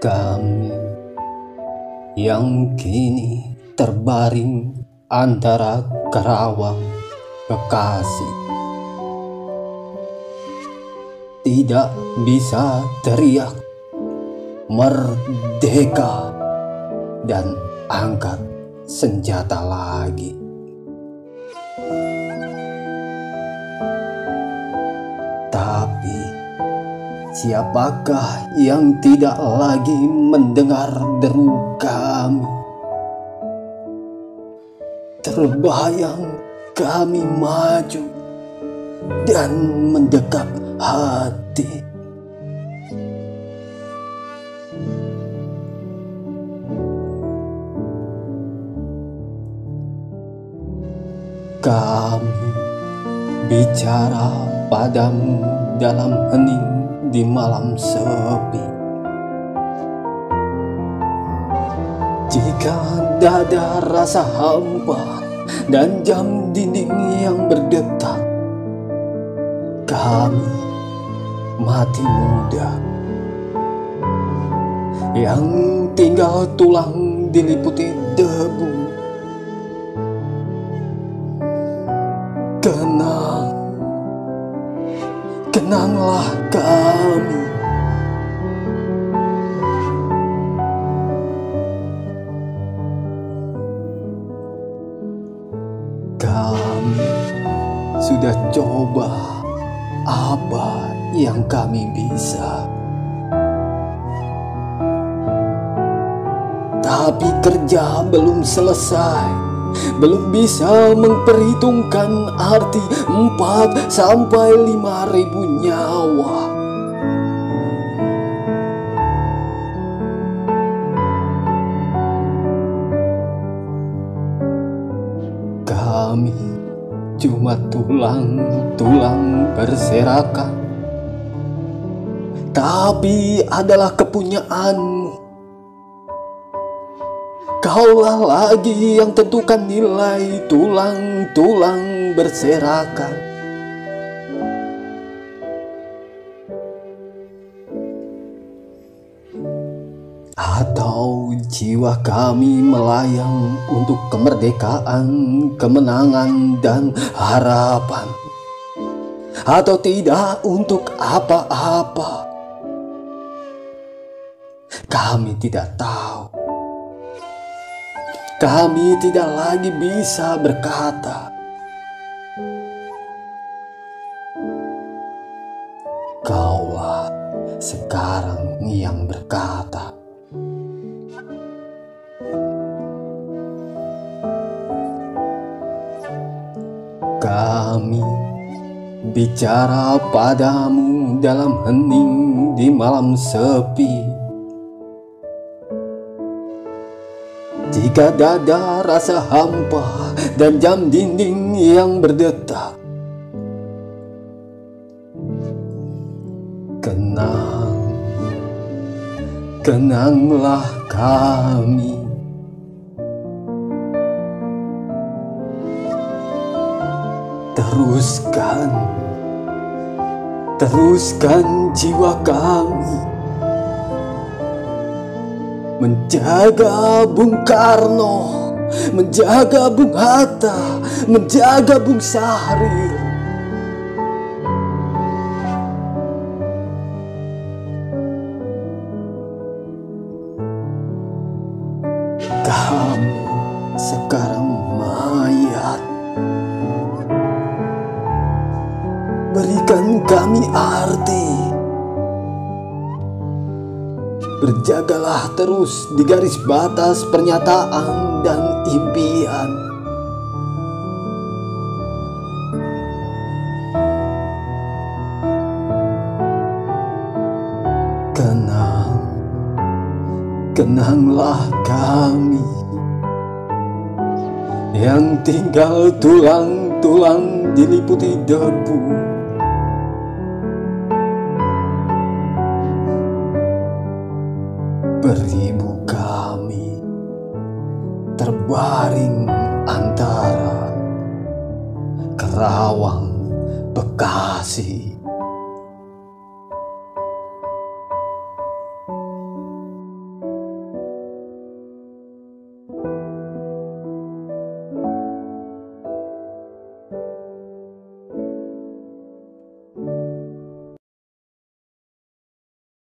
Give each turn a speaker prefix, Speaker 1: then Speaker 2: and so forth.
Speaker 1: Kami yang kini terbaring antara Karawang, Bekasi, tidak bisa teriak merdeka dan angkat senjata lagi. Tapi siapakah yang tidak lagi mendengar deru kami? Terbayang kami maju dan mendekap hati. Kami bicara padamu dalam hening di malam sepi. Jika dada rasa hampa dan jam dinding yang berdetak, kami mati muda yang tinggal tulang diliputi debu. Kenanglah kami. Kami sudah coba apa yang kami bisa, tapi kerja belum selesai. Belum bisa memperhitungkan arti 4 sampai 5.000 nyawa. Kami cuma tulang-tulang berserakan, tapi adalah kepunyaanmu. Kaulah lagi yang tentukan nilai tulang-tulang berserakan. Atau jiwa kami melayang untuk kemerdekaan, kemenangan, dan harapan. Atau tidak untuk apa-apa. Kami tidak tahu. Kami tidak lagi bisa berkata. Kaulah sekarang yang berkata. Kami bicara padamu dalam hening di malam sepi. Jika dada rasa hampa dan jam dinding yang berdetak, kenanglah kami. Teruskan jiwa kami menjaga Bung Karno, menjaga Bung Hatta, menjaga Bung Syahrir. Kami sekarang mayat. Berikan kami arti. Berjagalah terus di garis batas pernyataan dan impian. Kenanglah kami yang tinggal tulang-tulang diliputi debu. Beribu kami terbaring antara Karawang, Bekasi,